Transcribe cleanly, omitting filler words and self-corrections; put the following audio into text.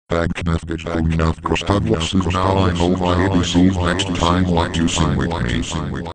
Bagknecht powinna kosztadła sygnała i nowa edycji next time what you sing with me.